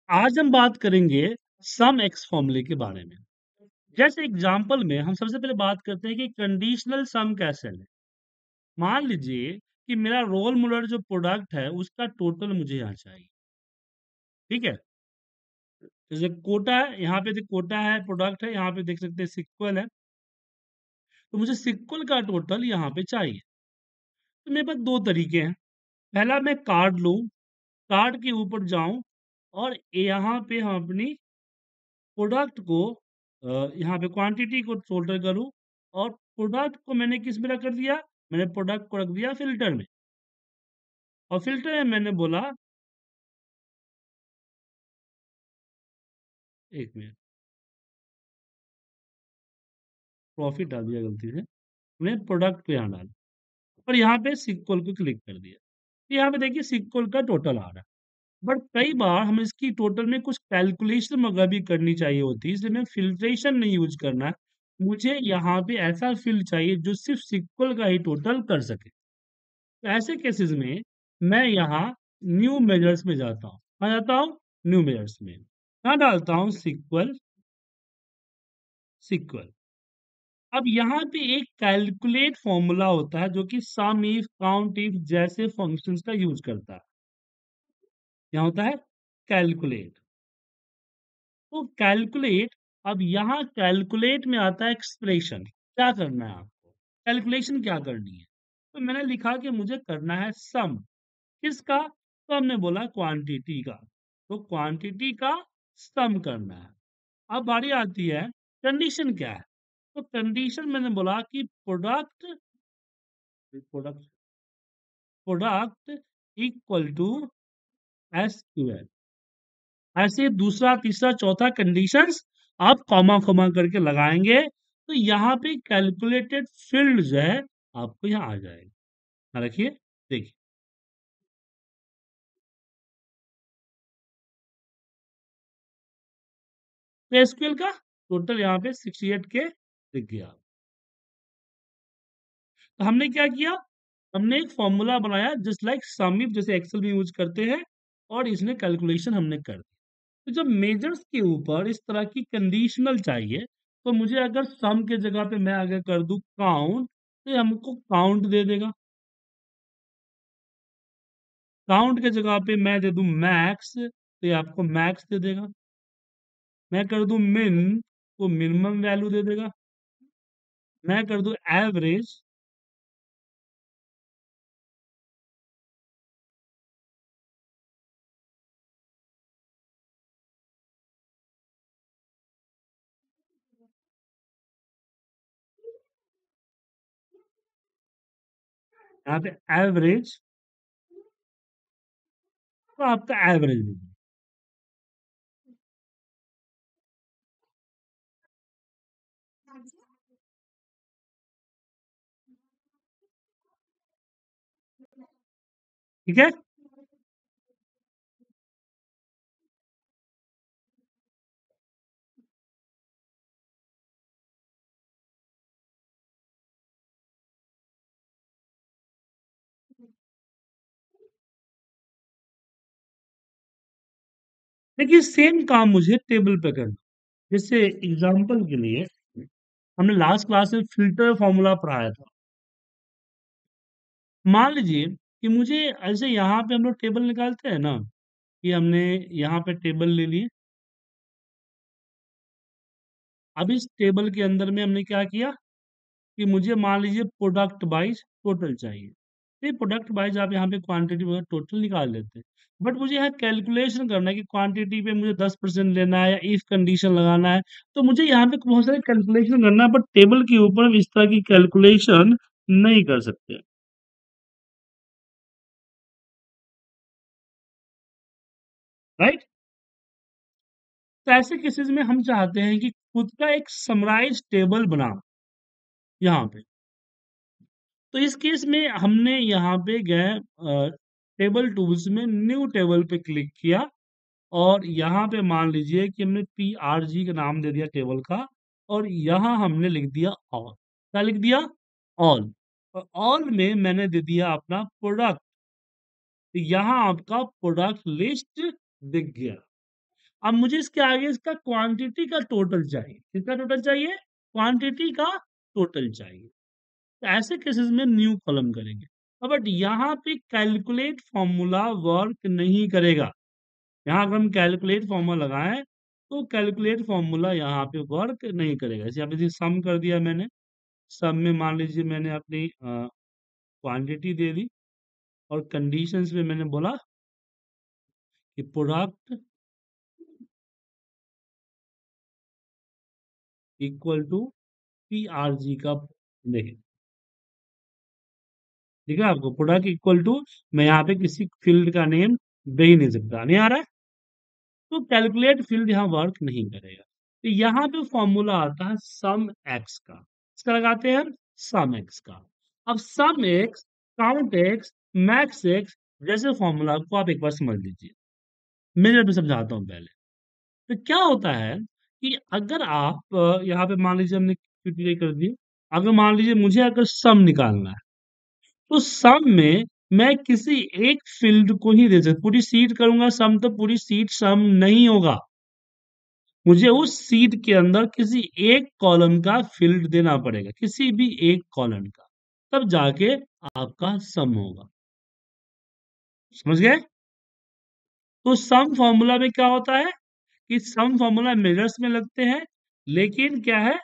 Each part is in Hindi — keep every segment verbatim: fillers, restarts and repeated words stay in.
आज हम बात करेंगे सम एक्स फॉर्मूले के बारे में। जैसे एग्जांपल में हम सबसे पहले बात करते हैं कि कंडीशनल सम कैसे लें। मान लीजिए कि मेरा रोल मॉडल जो प्रोडक्ट है उसका टोटल मुझे यहाँ चाहिए। ठीक है, जैसे कोटा है, यहाँ पे देख कोटा है, प्रोडक्ट है, यहाँ पे देख सकते हैं सिक्वल है। तो मुझे सिक्वल का टोटल यहाँ पे चाहिए। तो मेरे पास दो तरीके हैं। पहला, मैं कार्ड लूँ, कार्ड के ऊपर जाऊं और यहाँ पे हम अपनी प्रोडक्ट को अ, यहाँ पे क्वांटिटी को टोटल करूँ और प्रोडक्ट को मैंने किस में रख दिया, मैंने प्रोडक्ट को रख दिया फिल्टर में। और फिल्टर में मैंने बोला, एक मिनट, प्रॉफिट डाल दिया गलती से, मैंने प्रोडक्ट को यहाँ डाला और यहाँ पे सिक्वल को क्लिक कर दिया। तो यहाँ पे देखिए सिक्वल का टोटल आ रहा है। बट कई बार हम इसकी टोटल में कुछ कैलकुलेशन वगैरह भी करनी चाहिए होती है, इसलिए मैं फिल्ट्रेशन नहीं यूज करना है। मुझे यहाँ पे ऐसा फील्ड चाहिए जो सिर्फ सिक्वल का ही टोटल कर सके। तो ऐसे केसेस में मैं यहाँ न्यू मेजर्स में जाता हूँ। कहाँ जाता हूँ? न्यू मेजर्स में। कहाँ डालता हूँ? Sequel, sequel. अब यहाँ पे एक कैलकुलेट फॉर्मूला होता है जो कि सम इफ, काउंट इफ जैसे फंक्शंस का यूज करता है। यहाँ होता है कैलकुलेट। तो कैलकुलेट, अब यहाँ कैलकुलेट में आता है एक्सप्रेशन। क्या करना है आपको? कैलकुलेशन क्या करनी है? तो मैंने लिखा कि मुझे करना है सम। किसका? तो हमने बोला क्वांटिटी का। तो क्वांटिटी का सम करना है। अब बारी आती है कंडीशन क्या है। तो कंडीशन मैंने बोला कि product, product product equal to S Q L. ऐसे दूसरा तीसरा चौथा कंडीशंस आप कॉमा कॉमा करके लगाएंगे तो यहाँ पे कैलकुलेटेड फील्ड जो है आपको यहाँ आ जाएगा। हाँ, रखिए, देखिए। तो एसक्यूएल का टोटल यहाँ पे अड़सठ के दिख गया। तो हमने क्या किया, हमने एक फॉर्मूला बनाया जस्ट लाइक सम इफ, जैसे एक्सेल में यूज करते हैं, और इसमें कैलकुलेशन हमने कर दी। तो जब मेजर्स के ऊपर इस तरह की कंडीशनल चाहिए तो मुझे अगर सम के जगह पे मैं अगर कर दूं काउंट तो ये हमको काउंट दे देगा। काउंट के जगह पे मैं दे दूं मैक्स तो ये आपको मैक्स दे देगा। मैं कर दूं मिन तो मिनिमम वैल्यू दे देगा। मैं कर दूं एवरेज, यहाँ पे एवरेज, तो आपका एवरेज दे देगा। ठीक है। देखिए सेम काम मुझे टेबल पे करना। जैसे एग्जांपल के लिए हमने लास्ट क्लास में फिल्टर फॉर्मूला पढ़ाया था। मान लीजिए कि मुझे ऐसे यहाँ पे हम लोग टेबल निकालते हैं ना, कि हमने यहाँ पे टेबल ले लिए। अब इस टेबल के अंदर में हमने क्या किया कि मुझे मान लीजिए प्रोडक्ट वाइज टोटल चाहिए। नहीं, प्रोडक्ट वाइज आप यहाँ पे क्वांटिटी वगैरह टोटल निकाल लेते हैं। बट मुझे यहाँ कैलकुलेशन करना है कि क्वांटिटी पे मुझे दस परसेंट लेना है या इफ कंडीशन लगाना है। तो मुझे यहाँ पे बहुत सारे कैलकुलेशन करना है, बट टेबल के ऊपर हम इस तरह की कैलकुलेशन नहीं कर सकते। राइट। तो ऐसे केसेस में हम चाहते हैं कि खुद का एक समराइज टेबल बना यहाँ पे। तो इस केस में हमने यहाँ पे गए टेबल टूल्स में, न्यू टेबल पे क्लिक किया और यहाँ पे मान लीजिए कि हमने पी आर जी का नाम दे दिया टेबल का, और यहाँ हमने लिख दिया ऑल। क्या लिख दिया? ऑल। और ऑल में मैंने दे दिया अपना प्रोडक्ट। तो यहाँ आपका प्रोडक्ट लिस्ट दिख गया। अब मुझे इसके आगे इसका क्वांटिटी का टोटल चाहिए। किसका टोटल चाहिए? क्वांटिटी का टोटल चाहिए। तो ऐसे केसेस में न्यू कॉलम करेंगे। अब बट यहाँ पे कैलकुलेट फॉर्मूला वर्क नहीं करेगा। यहाँ अगर हम कैलकुलेट फॉर्मूला लगाएं तो कैलकुलेट फॉर्मूला यहाँ पे वर्क नहीं करेगा। जैसे यहाँ पे सम कर दिया मैंने, सम में मान लीजिए मैंने अपनी क्वांटिटी दे दी और कंडीशंस में मैंने बोला कि product equal to P R G का। देखिए, ठीक है आपको प्रोडक्ट इक्वल टू, मैं यहाँ पे किसी फील्ड का नेम दे ही नहीं सकता, नहीं आ रहा है, तो कैलकुलेट फील्ड यहाँ वर्क नहीं करेगा। तो यहाँ पे फॉर्मूला आता है सम एक्स का। इसका लगाते हैं हम सम एक्स का। अब sum X, count X, max X जैसे फॉर्मूला को आप एक बार समझ लीजिए। मैं जब समझाता हूँ पहले। तो क्या होता है कि अगर आप अ, यहाँ पे मान लीजिए हमने क्यूटीआई कर दी, अगर मान लीजिए मुझे अगर सम निकालना है तो सम में मैं किसी एक फील्ड को ही दे सकता, पूरी सीट करूंगा सम तो पूरी सीट सम नहीं होगा। मुझे उस सीट के अंदर किसी एक कॉलम का फील्ड देना पड़ेगा, किसी भी एक कॉलम का, तब जाके आपका सम होगा। समझ गए? तो सम फॉर्मूला में क्या होता है कि सम फॉर्मूला मेजर्स में लगते हैं, लेकिन क्या है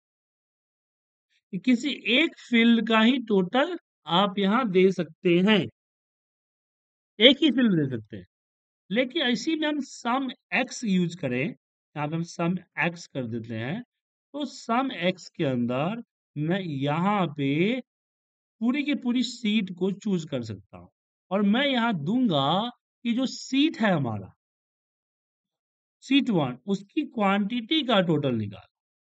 कि किसी एक फील्ड का ही टोटल आप यहां दे सकते हैं, एक ही फील्ड दे सकते हैं। लेकिन इसी में हम सम एक्स यूज करें, यहाँ पे हम सम एक्स कर देते हैं, तो सम एक्स के अंदर मैं यहाँ पे पूरी की पूरी सीट को चूज कर सकता हूँ और मैं यहाँ दूंगा कि जो सीट है हमारा सीट वन, उसकी क्वांटिटी का टोटल निकाल।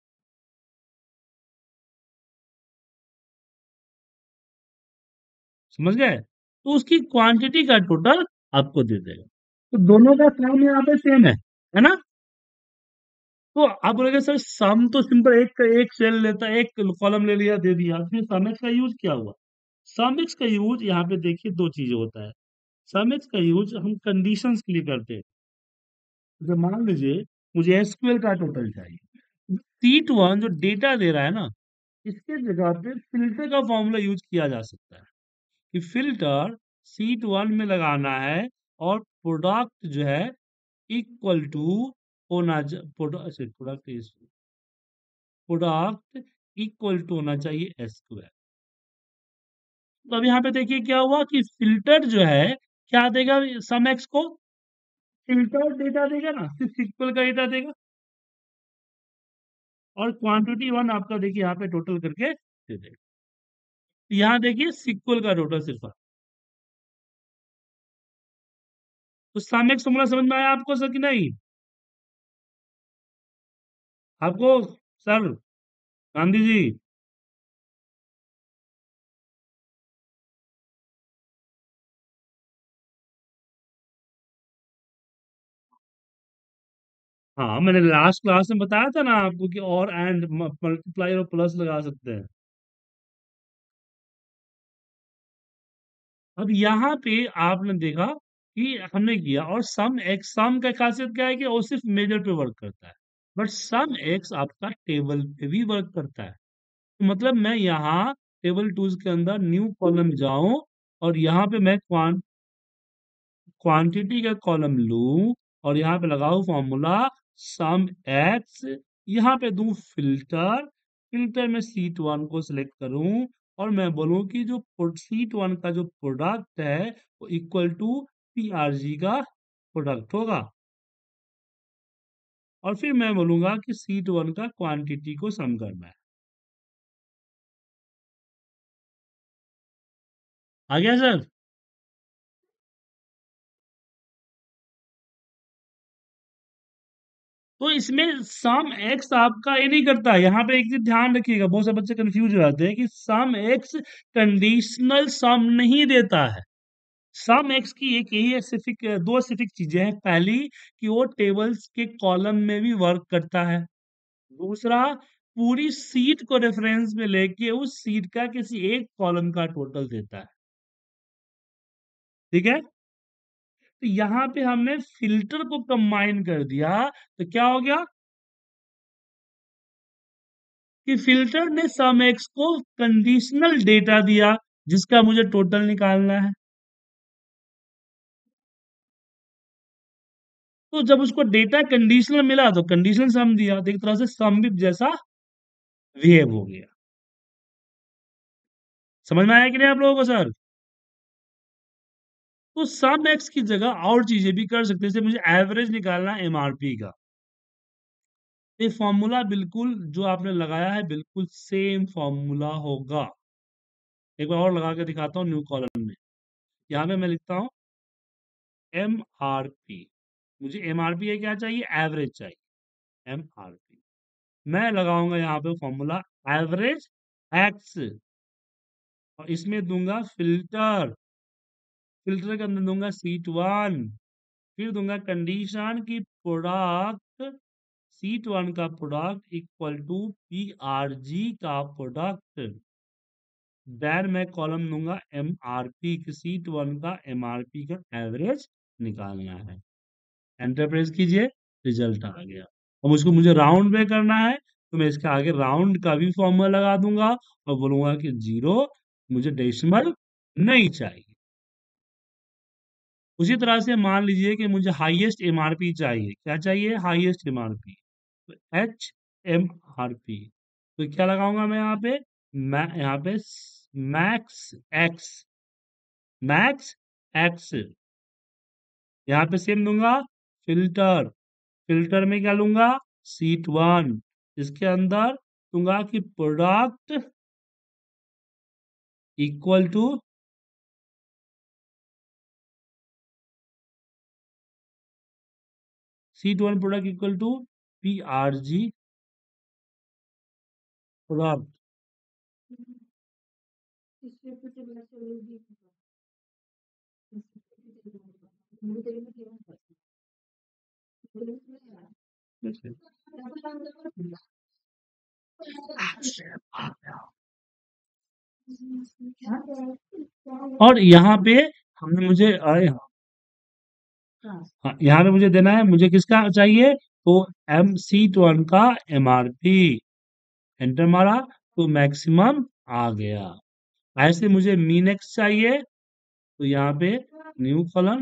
समझ गए? तो उसकी क्वांटिटी का टोटल आपको दे देगा। तो दोनों का काम यहाँ पे सेम है है ना? तो आप बोलेंगे सर सम तो सिंपल एक एक सेल लेता है, एक कॉलम ले लिया दे दिया, फिर सम एक्स का यूज क्या हुआ? सम एक्स का यूज यहाँ पे देखिए दो चीजें होता है। सम एक्स का यूज हम कंडीशंस के लिए करते हैं। जैसे मान लीजिए मुझे एसक्यूएल का टोटल चाहिए, सीट वन जो डेटा दे रहा है ना, इसके जगह पे फिल्टर का फॉर्मूला यूज किया जा सकता है कि फिल्टर सीट वन में लगाना है और प्रोडक्ट जो है इक्वल टू होना, प्रोडक्ट प्रोडक्ट इक्वल टू होना चाहिए एस स्क्वायर। तो अब यहाँ पे देखिए क्या हुआ कि फिल्टर जो है क्या देगा सम एक्स को, फिल्टर डेटा देगा ना, सिर्फ इक्वल का डेटा देगा और क्वांटिटी वन आपका देखिए यहाँ पे टोटल करके दे देगा। यहाँ देखिए सिक्वल का टोटल सिर्फ है। तो सम एक्स फॉर्मूला समझ में आया आपको सर कि नहीं? आपको सर, गांधी जी? हाँ, मैंने लास्ट क्लास में बताया था ना आपको कि और एंड मल्टीप्लाई और प्लस लगा सकते हैं। अब यहाँ पे आपने देखा कि हमने किया, और सम एक्स, सम का खासियत क्या है कि वो सिर्फ मेजर पे वर्क करता है, बट सम एक्स आपका टेबल पे भी वर्क करता है। तो मतलब मैं यहाँ टेबल टूल्स के अंदर न्यू कॉलम जाऊं और यहाँ पे मैं क्वां क्वांटिटी का कॉलम लूं और यहाँ पे लगाऊं फॉर्मूला सम एक्स, यहाँ पे दूं फिल्टर, फिल्टर में सीट वन को सिलेक्ट करूं और मैं बोलूं कि जो सीट वन का जो प्रोडक्ट है वो इक्वल टू पीआरजी का प्रोडक्ट होगा, और फिर मैं बोलूंगा कि सीट वन का क्वांटिटी को सम करना है। आ गया सर? तो इसमें सम एक्स आपका ये नहीं करता। यहाँ पे एक चीज ध्यान रखिएगा, बहुत सारे बच्चे कंफ्यूज हो जाते हैं कि सम एक्स कंडीशनल सम नहीं देता है। सम एक्स की एक यही स्पेसिफिक, दो स्पेसिफिक चीजें हैं। पहली कि वो टेबल्स के कॉलम में भी वर्क करता है, दूसरा पूरी सीट को रेफरेंस में लेके उस सीट का किसी एक कॉलम का टोटल देता है। ठीक है? तो यहाँ पे हमने फिल्टर को कंबाइन कर दिया, तो क्या हो गया कि फिल्टर ने सम एक्स को कंडीशनल डेटा दिया जिसका मुझे टोटल निकालना है। तो जब उसको डेटा कंडीशनल मिला तो कंडीशनल सम दिया, तो एक तरह से सम भी जैसा बिहेव हो गया। समझ में आया कि नहीं आप लोगों को सर? तो सम एक्स की जगह और चीजें भी कर सकते हैं, जैसे मुझे एवरेज निकालना है एमआरपी का। ये फॉर्मूला बिल्कुल जो आपने लगाया है बिल्कुल सेम फॉर्मूला होगा। एक बार और लगा के दिखाता हूँ न्यू कॉलम में। यहाँ पे मैं लिखता हूँ एम आर पी। मुझे एम आर पी क्या चाहिए? एवरेज चाहिए। एम आर पी मैं लगाऊंगा यहाँ पे फॉर्मूला एवरेज एक्स, और इसमें दूंगा फिल्टर। फिल्टर के अंदर दूंगा सीट वन, फिर दूंगा कंडीशन की प्रोडक्ट सीट वन का product equal to P R G का प्रोडक्ट। देन मैं कॉलम दूंगा एम आर पी की, सीट वन का एम आर पी का एवरेज निकालना है। एंटर प्रेस कीजिए, रिजल्ट आ गया। अब उसको मुझे राउंड में करना है, तो मैं इसके आगे राउंड का भी फॉर्मूला लगा दूंगा और बोलूंगा कि जीरो, मुझे डेसिमल नहीं चाहिए। उसी तरह से मान लीजिए कि मुझे हाईएस्ट एमआरपी चाहिए। क्या चाहिए? Highest MRP. तो एच एम आर पी, तो क्या लगाऊंगा मैं यहाँ पे? मैं यहाँ पे मैक्स एक्स, मैक्स एक्स यहाँ पे सेम दूंगा। फिल्टर, फिल्टर में क्या लूंगा? Sheet one. इसके अंदर दूंगा कि product equal to sheet one product equal to P R G product. और यहाँ पे हमने मुझे अरे हाँ, यहाँ पे मुझे देना है, मुझे किसका चाहिए? तो एम सीट वन का एमआरपी। एंटर मारा तो मैक्सिमम आ गया। ऐसे मुझे मीन एक्स चाहिए, तो यहाँ पे न्यू कॉलम।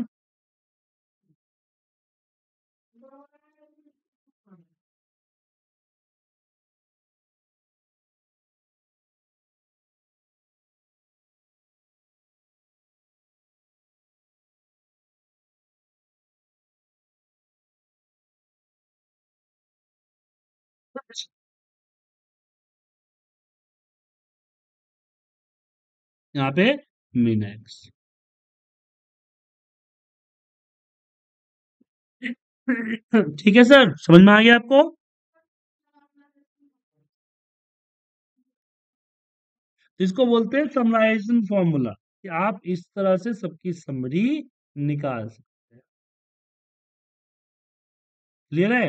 यहाँ पे मीन एक्स। ठीक है सर, समझ में आ गया आपको? इसको बोलते हैं समराइजेशन फॉर्मूला, कि आप इस तरह से सबकी समरी निकाल सकते हैं। क्लियर है?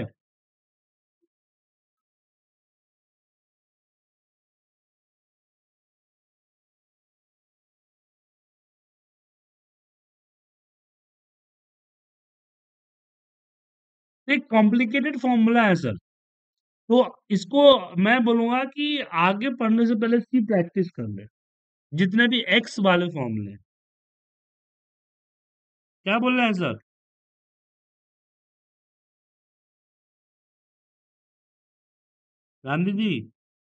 एक कॉम्प्लिकेटेड फॉर्मूला है सर, तो इसको मैं बोलूंगा कि आगे पढ़ने से पहले इसकी प्रैक्टिस कर ले, जितने भी एक्स वाले फॉर्मूले हैं। क्या बोल रहे हैं सर? गांधी जी,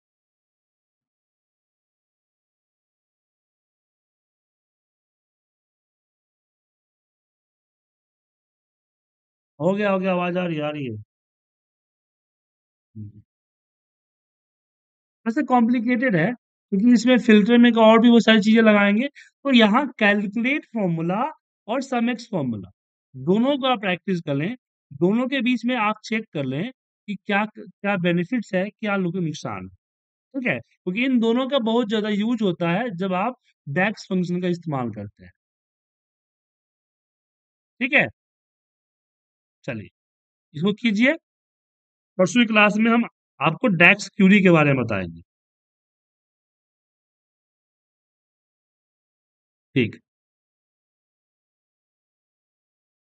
हो गया हो गया, आवाज आ रही आ रही है। हम्म। वैसे कॉम्प्लिकेटेड है, क्योंकि इसमें फिल्टर में का और भी वो सारी चीजें लगाएंगे। तो यहाँ कैलकुलेट फॉर्मूला और सम एक्स फॉर्मूला दोनों का प्रैक्टिस कर लें। दोनों के बीच में आप चेक कर लें कि क्या क्या बेनिफिट्स है, क्या लोग नुकसान है। ठीक है, क्योंकि इन दोनों का बहुत ज्यादा यूज होता है जब आप डेक्स फंक्शन का इस्तेमाल करते हैं। ठीक है, चलिए इसको कीजिए। परसों की क्लास में हम आपको डेक्स क्यूरी के बारे में बताएंगे। ठीक।